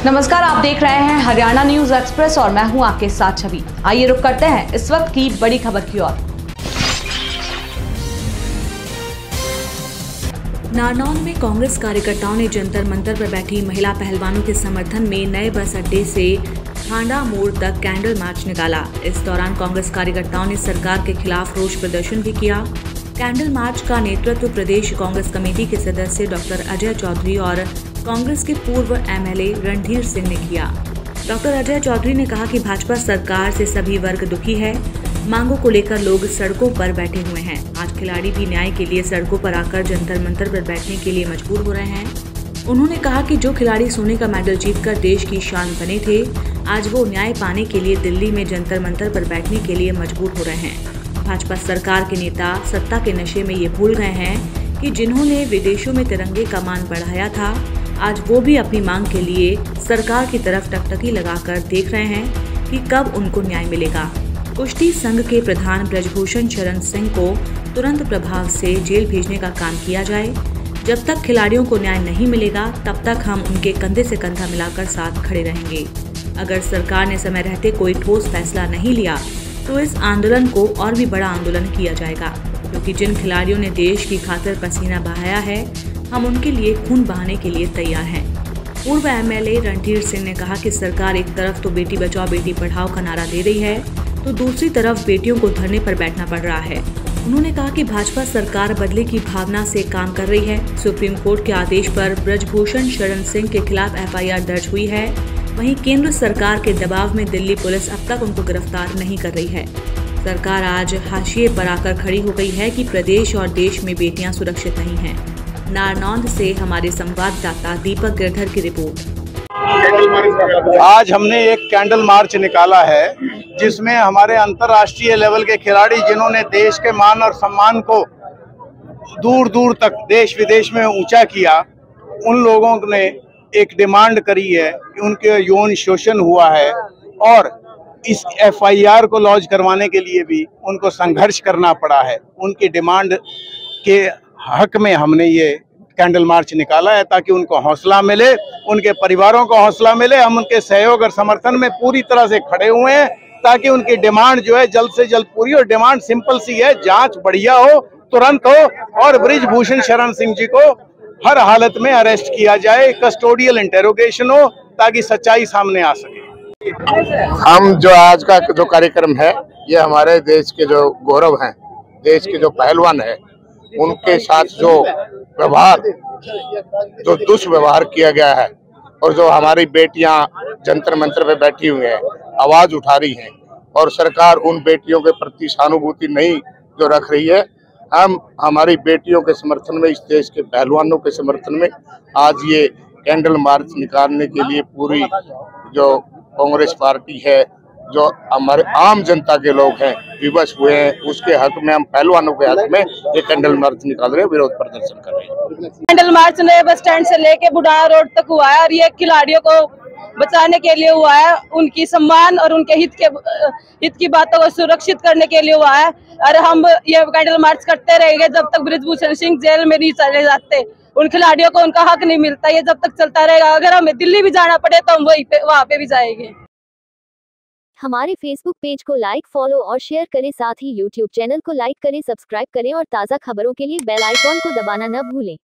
नमस्कार, आप देख रहे हैं हरियाणा न्यूज एक्सप्रेस और मैं हूं आपके साथ छवि। आइए रुक करते हैं इस वक्त की बड़ी खबर की ओर। नारनौंद में कांग्रेस कार्यकर्ताओं ने जंतर मंतर पर बैठी महिला पहलवानों के समर्थन में नए बस अड्डे से खांडा मोड़ तक कैंडल मार्च निकाला। इस दौरान कांग्रेस कार्यकर्ताओं ने सरकार के खिलाफ रोष प्रदर्शन भी किया। कैंडल मार्च का नेतृत्व प्रदेश कांग्रेस कमेटी के सदस्य डॉक्टर अजय चौधरी और कांग्रेस के पूर्व एमएलए रणधीर सिंह ने किया। डॉक्टर अजय चौधरी ने कहा कि भाजपा सरकार से सभी वर्ग दुखी है। मांगों को लेकर लोग सड़कों पर बैठे हुए हैं। आज खिलाड़ी भी न्याय के लिए सड़कों पर आकर जंतर मंतर पर बैठने के लिए मजबूर हो रहे हैं। उन्होंने कहा कि जो खिलाड़ी सोने का मेडल जीतकर देश की शान बने थे, आज वो न्याय पाने के लिए दिल्ली में जंतर मंतर पर बैठने के लिए मजबूर हो रहे हैं। भाजपा सरकार के नेता सत्ता के नशे में ये भूल गए हैं कि जिन्होंने विदेशों में तिरंगे का मान बढ़ाया था, आज वो भी अपनी मांग के लिए सरकार की तरफ टकटकी लगाकर देख रहे हैं कि कब उनको न्याय मिलेगा। कुश्ती संघ के प्रधान ब्रजभूषण शरण सिंह को तुरंत प्रभाव से जेल भेजने का काम किया जाए। जब तक खिलाड़ियों को न्याय नहीं मिलेगा, तब तक हम उनके कंधे से कंधा मिलाकर साथ खड़े रहेंगे। अगर सरकार ने समय रहते कोई ठोस फैसला नहीं लिया तो इस आंदोलन को और भी बड़ा आंदोलन किया जाएगा, क्योंकि जिन खिलाड़ियों ने देश की खातिर पसीना बहाया है, हम उनके लिए खून बहाने के लिए तैयार हैं। पूर्व एमएलए रणधीर सिंह ने कहा कि सरकार एक तरफ तो बेटी बचाओ बेटी पढ़ाओ का नारा दे रही है, तो दूसरी तरफ बेटियों को धरने पर बैठना पड़ रहा है। उन्होंने कहा कि भाजपा सरकार बदले की भावना से काम कर रही है। सुप्रीम कोर्ट के आदेश पर ब्रजभूषण शरण सिंह के खिलाफ एफआईआर दर्ज हुई है। वहीं केंद्र सरकार के दबाव में दिल्ली पुलिस अब तक उनको गिरफ्तार नहीं कर रही है। सरकार आज हाशिए पर आकर खड़ी हो गई है कि प्रदेश और देश में बेटियां सुरक्षित नहीं हैं। नारनौंद से हमारे संवाददाता दीपक गिरधर की रिपोर्ट। आज हमने एक कैंडल मार्च निकाला है, जिसमें हमारे अंतर्राष्ट्रीय लेवल के खिलाड़ी, जिन्होंने देश के मान और सम्मान को दूर दूर तक देश विदेश में ऊंचा किया, उन लोगों ने एक डिमांड करी है कि उनके यौन शोषण हुआ है और इस एफआईआर को लॉन्च करवाने के लिए भी उनको संघर्ष करना पड़ा है। उनकी डिमांड के हक में हमने ये कैंडल मार्च निकाला है, ताकि उनको हौसला मिले, उनके परिवारों को हौसला मिले। हम उनके सहयोग और समर्थन में पूरी तरह से खड़े हुए हैं, ताकि उनकी डिमांड जो है जल्द से जल्द पूरी। और डिमांड सिंपल सी है, जांच बढ़िया हो, तुरंत हो और ब्रजभूषण शरण सिंह जी को हर हालत में अरेस्ट किया जाए, कस्टोडियल इंटेरोगेशन हो, ताकि सच्चाई सामने आ सके। हम जो आज का जो कार्यक्रम है, ये हमारे देश के जो गौरव हैं, देश के जो पहलवान हैं, उनके साथ जो व्यवहार, जो दुष्व्यवहार किया गया है, और जो हमारी बेटियां जंतर मंतर पे बैठी हुई हैं, आवाज उठा रही हैं, और सरकार उन बेटियों के प्रति सहानुभूति नहीं जो रख रही है। हम हमारी बेटियों के समर्थन में, इस देश के पहलवानों के समर्थन में आज ये कैंडल मार्च निकालने के लिए पूरी जो कांग्रेस पार्टी है, जो हमारे आम जनता के लोग हैं, विवश हुए हैं, उसके हक में, हम पहलवानों के हक में ये कैंडल मार्च निकाल रहे हैं, विरोध प्रदर्शन कर रहे हैं। कैंडल मार्च नए बस स्टैंड से लेके बुढ़ाया रोड तक हुआ है और ये खिलाड़ियों को बचाने के लिए हुआ है, उनकी सम्मान और उनके हित की बातों को सुरक्षित करने के लिए हुआ है। और हम ये कैंडल मार्च करते रहेंगे जब तक ब्रजभूषण सिंह जेल में नहीं चले जाते, उन खिलाड़ियों को उनका हक नहीं मिलता। ये जब तक चलता रहेगा। अगर हमें दिल्ली भी जाना पड़े तो हम वहाँ पे भी जाएंगे। हमारे फेसबुक पेज को लाइक, फॉलो और शेयर करें। साथ ही यूट्यूब चैनल को लाइक करें, सब्सक्राइब करें और ताज़ा खबरों के लिए बेल आइकॉन को दबाना न भूलें।